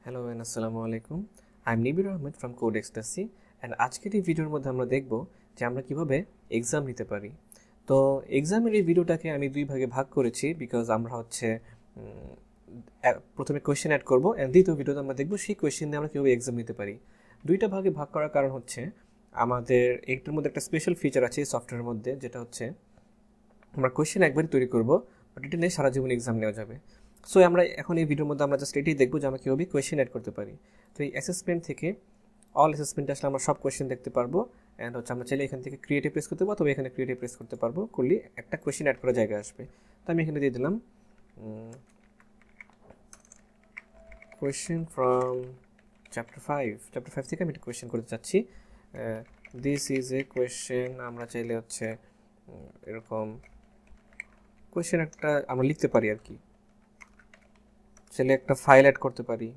Hello and Assalamualikum. I'm Nibir Ahmed from Code Ecstasy and আজকের এই ভিডিওর মধ্যে আমরা দেখব যে আমরা কিভাবে এক্সাম নিতে পারি। তো এক্সামের এই ভিডিওটাকে আমি দুই ভাগে ভাগ করেছি বিকজ আমরা প্রথমে কোয়েশ্চেন অ্যাড করব এন্ড দ্বিতীয় ভিডিওতে আমরা দেখব সেই কোয়েশ্চেন দিয়ে আমরা কিভাবে এক্সাম নিতে পারি। দুইটা ভাগে ভাগ করার কারণ হচ্ছে আমাদের একটার মধ্যে একটা স্পেশাল ফিচার আছে এই সফটওয়্যারের মধ্যে, যেটা হচ্ছে আমরা কোয়েশ্চেন একবারই তৈরি করব বাট এটা নিয়ে সারা জীবন এক্সাম নেওয়া যাবে। সো আমরা এখন এই ভিডিওর মধ্যে আমরা জাস্ট এটাই দেখবো যে আমরা কীভাবে কোয়েশ্চেন অ্যাড করতে পারি। তো এই অ্যাসেসমেন্ট থেকে অল অ্যাসেসমেন্ট আসলে আমরা সব কোয়েশ্চেন দেখতে পারবো অ্যান্ড আমরা চাইলে এখান থেকে ক্রিয়েটিভ প্রেস করতে পারবো, তবে এখানে ক্রিয়েটিভ প্রেস করতে পারবো, করলে একটা কোয়েশ্চেন অ্যাড করার জায়গা আসবে। তো আমি এখানে দিয়ে দিলাম কোয়েশ্চেন ফ্রম চ্যাপ্টার 5 থেকে আমি একটা কোয়েশ্চেন করতে চাচ্ছি। This is a question. আমরা চাইলে এরকম কোয়েশ্চেন একটা আমরা লিখতে পারি আর কি, চাইলে একটা ফাইল অ্যাড করতে পারি।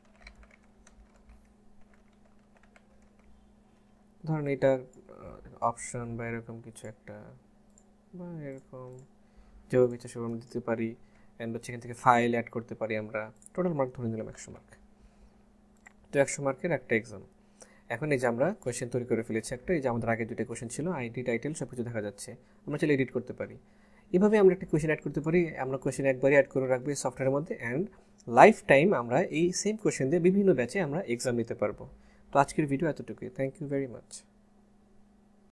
ধরেন এটা অপশন বা এরকম কিছু একটা, বা এরকম যেভাবে ইচ্ছা সেভাবে আমরা দিতে পারি অ্যান্ড এখান থেকে ফাইল অ্যাড করতে পারি। আমরা টোটাল মার্ক ধরে নিলাম 100 মার্ক। তো 100 মার্কের একটা এক্সাম। এখন এই যে আমরা কোয়েশ্চেন তৈরি করে ফেলেছি একটা, এই যে আমাদের আগে দুটো কোয়েশ্চেন ছিল, আইডি টাইটেল সব কিছু দেখা যাচ্ছে, আমরা চাইলে এডিট করতে পারি। এভাবে আমরা একটা কোয়েশ্চেন অ্যাড করতে পারি। আমরা কোয়েশ্চেন একবারই অ্যাড করে রাখবো এই সফটওয়্যারের মধ্যে অ্যান্ড লাইফ টাইম আমরা এই সেম কোয়েশ্চেন দিয়ে বিভিন্ন ব্যাচে আমরা এক্সাম নিতে পারবো। তো আজকের ভিডিও এতটুকুই। Thank you very much.